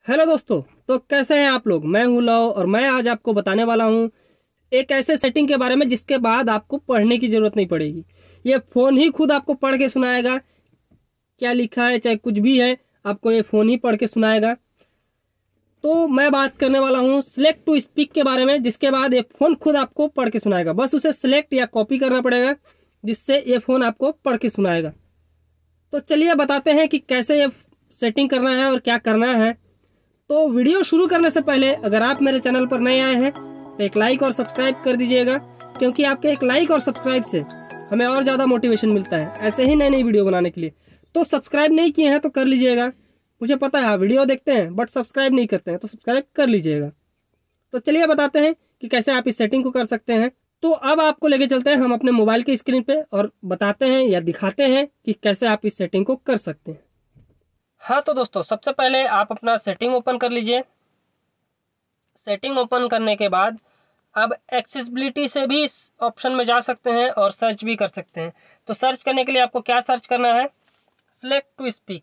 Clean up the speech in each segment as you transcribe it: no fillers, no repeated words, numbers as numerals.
Hello दोस्तों। तो कैसे हैं आप लोग। मैं हूं लव और मैं आज आपको बताने वाला हूं एक ऐसे सेटिंग के बारे में जिसके बाद आपको पढ़ने की जरूरत नहीं पड़ेगी। ये फोन ही खुद आपको पढ़ के सुनाएगा। क्या लिखा है चाहे कुछ भी है, आपको ये फोन ही पढ़ के सुनाएगा। तो मैं बात करने वाला हूं सिलेक्ट टू स्पीक के बारे में, जिसके बाद ये फोन खुद आपको पढ़ के सुनाएगा। बस उसे सिलेक्ट या कॉपी करना पड़ेगा, जिससे ये फोन आपको पढ़ के सुनाएगा। तो चलिए बताते हैं कि कैसे ये सेटिंग करना है और क्या करना है। तो वीडियो शुरू करने से पहले अगर आप मेरे चैनल पर नए आए हैं तो एक लाइक और सब्सक्राइब कर दीजिएगा, क्योंकि आपके एक लाइक और सब्सक्राइब से हमें और ज़्यादा मोटिवेशन मिलता है ऐसे ही नई नई वीडियो बनाने के लिए। तो सब्सक्राइब नहीं किए हैं तो कर लीजिएगा। मुझे पता है आप वीडियो देखते हैं बट सब्सक्राइब नहीं करते हैं, तो सब्सक्राइब कर लीजिएगा। तो चलिए बताते हैं कि कैसे आप इस सेटिंग को कर सकते हैं। तो अब आपको लेके चलते हैं हम अपने मोबाइल की स्क्रीन पे और बताते हैं या दिखाते हैं कि कैसे आप इस सेटिंग को कर सकते हैं। हाँ तो दोस्तों, सबसे पहले आप अपना सेटिंग ओपन कर लीजिए। सेटिंग ओपन करने के बाद अब एक्सेसिबिलिटी से भी इस ऑप्शन में जा सकते हैं और सर्च भी कर सकते हैं। तो सर्च करने के लिए आपको क्या सर्च करना है, select to speak.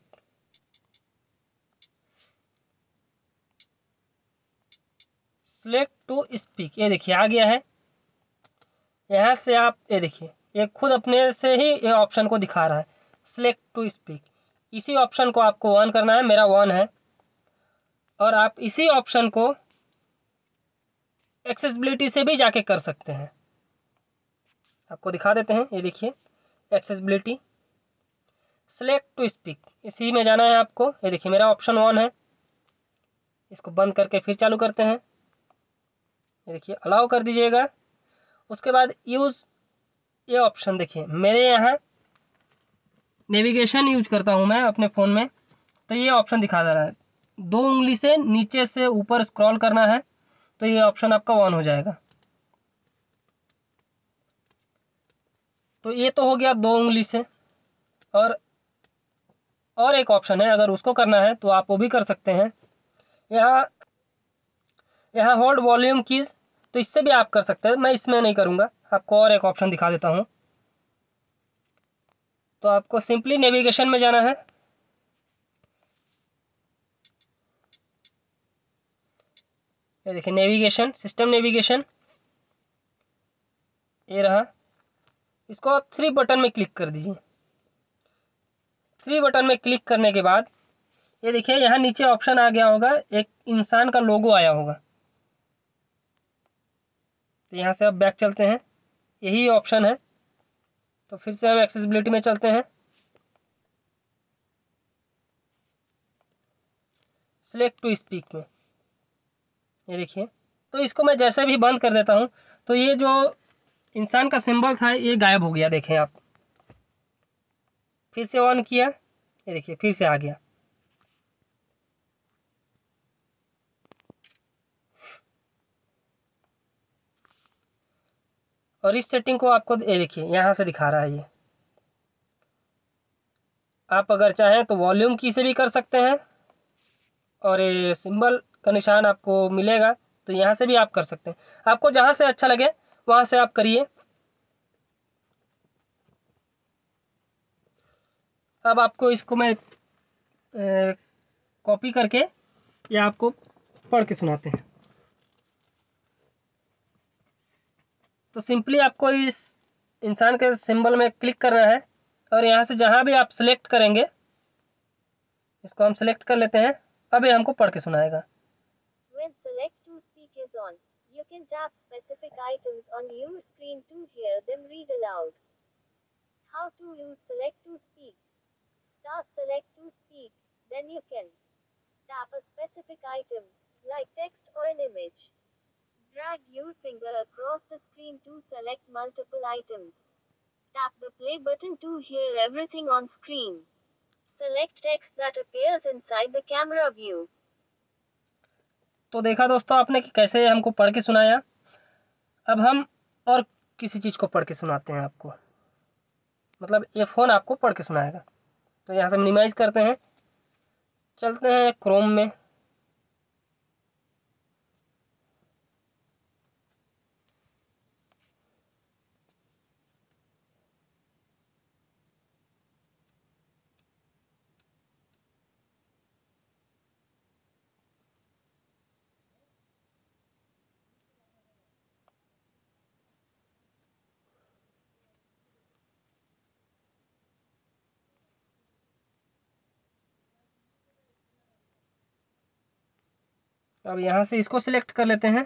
Select to speak, ये देखिए आ गया है। यहाँ से आप ये देखिए, ये खुद अपने से ही ये ऑप्शन को दिखा रहा है, सिलेक्ट टू स्पीक। इसी ऑप्शन को आपको ऑन करना है, मेरा ऑन है। और आप इसी ऑप्शन को एक्सेसिबिलिटी से भी जाके कर सकते हैं। आपको दिखा देते हैं, ये देखिए एक्सेसिबिलिटी, सिलेक्ट टू स्पीक, इसी में जाना है आपको। ये देखिए मेरा ऑप्शन ऑन है। इसको बंद करके फिर चालू करते हैं। ये देखिए अलाउ कर दीजिएगा। उसके बाद यूज़, ये ऑप्शन देखिए मेरे यहाँ नेविगेशन यूज करता हूँ मैं अपने फ़ोन में, तो ये ऑप्शन दिखा दे रहा है। 2 उंगली से नीचे से ऊपर स्क्रॉल करना है तो ये ऑप्शन आपका ऑन हो जाएगा। तो ये तो हो गया 2 उंगली से। और एक ऑप्शन है, अगर उसको करना है तो आप वो भी कर सकते हैं। यहाँ यहाँ होल्ड वॉल्यूम कीज, तो इससे भी आप कर सकते हैं। मैं इसमें नहीं करूँगा, आपको और एक ऑप्शन दिखा देता हूँ। तो आपको सिंपली नेविगेशन में जाना है। ये देखिए नेविगेशन, सिस्टम नेविगेशन, ये रहा। इसको आप 3 बटन में क्लिक कर दीजिए। 3 बटन में क्लिक करने के बाद ये देखिए यहाँ नीचे ऑप्शन आ गया होगा, एक इंसान का लोगो आया होगा। तो यहाँ से अब बैक चलते हैं, यही ऑप्शन है। तो फिर से हम एक्सेसिबिलिटी में चलते हैं, सिलेक्ट टू स्पीक में। ये देखिए, तो इसको मैं जैसे भी बंद कर देता हूँ तो ये जो इंसान का सिंबल था ये गायब हो गया। देखें आप, फिर से ऑन किया, ये देखिए फिर से आ गया। और इस सेटिंग को आपको ये देखिए यहाँ से दिखा रहा है ये। आप अगर चाहें तो वॉल्यूम की से भी कर सकते हैं, और ये सिंबल का निशान आपको मिलेगा तो यहाँ से भी आप कर सकते हैं। आपको जहाँ से अच्छा लगे वहाँ से आप करिए। अब आपको इसको मैं कॉपी करके ये आपको पढ़ के सुनाते हैं। तो सिंपली आपको इस इंसान के सिंबल में क्लिक करना है, और यहाँ से जहाँ भी आप सिलेक्ट करेंगे, इसको हम सिलेक्ट कर लेते हैं। अब ये हमको पढ़ के सुनाएगा। When select to speak is on, you can tap specific items on your screen to hear them read aloud. How to use select to speak? Start select to speak, then you can tap a specific item, like text or an image. Drag your finger across the screen to select multiple items. Tap the play button to hear everything on screen. Select text that appears inside the camera view. तो देखा दोस्तों आपने कि कैसे हमको पढ़ के सुनाया। अब हम और किसी चीज़ को पढ़ के सुनाते हैं आपको, मतलब ये फ़ोन आपको पढ़ के सुनाएगा। तो यहाँ से मिनिमाइज़ करते हैं, चलते हैं क्रोम में। अब यहाँ से इसको सिलेक्ट कर लेते हैं।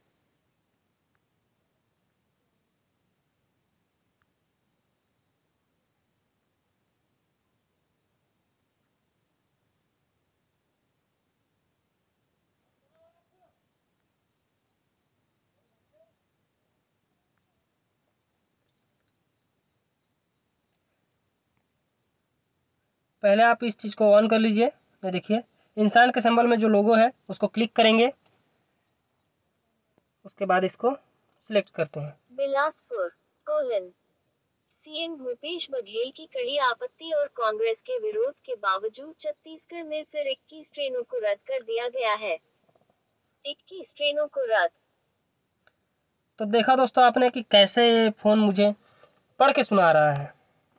पहले आप इस चीज़ को ऑन कर लीजिए। ये देखिए इंसान के सिंबल में जो लोगो है उसको क्लिक करेंगे, उसके बाद इसको सिलेक्ट करते हैं। बिलासपुर सीएम भूपेश बघेल की कड़ी आपत्ति और कांग्रेस के विरोध के बावजूद छत्तीसगढ़ में फिर 21 ट्रेनों को रद्द कर दिया गया है। 21 ट्रेनों को रद्द। तो देखा दोस्तों आपने कि कैसे ये फ़ोन मुझे पढ़ के सुना रहा है।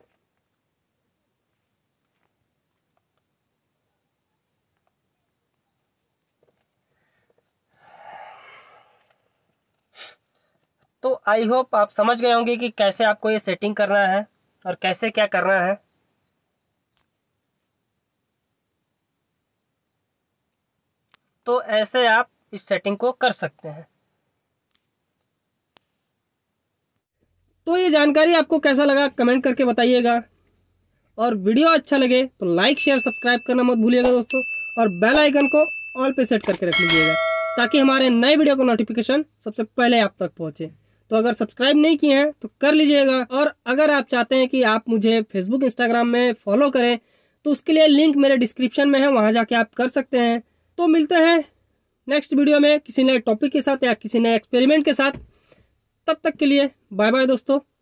तो आई होप आप समझ गए होंगे कि कैसे आपको ये सेटिंग करना है और कैसे क्या करना है। तो ऐसे आप इस सेटिंग को कर सकते हैं। तो ये जानकारी आपको कैसा लगा कमेंट करके बताइएगा, और वीडियो अच्छा लगे तो लाइक शेयर सब्सक्राइब करना मत भूलिएगा दोस्तों, और बेल आइकन को ऑल पे सेट करके रख लीजिएगा ताकि हमारे नए वीडियो का नोटिफिकेशन सबसे पहले आप तक पहुंचे। तो अगर सब्सक्राइब नहीं किए हैं तो कर लीजिएगा, और अगर आप चाहते हैं कि आप मुझे फेसबुक इंस्टाग्राम में फॉलो करें तो उसके लिए लिंक मेरे डिस्क्रिप्शन में है, वहां जाके आप कर सकते हैं। तो मिलते हैं नेक्स्ट वीडियो में किसी नए टॉपिक के साथ या किसी नए एक्सपेरिमेंट के साथ। तब तक के लिए बाय बाय दोस्तों।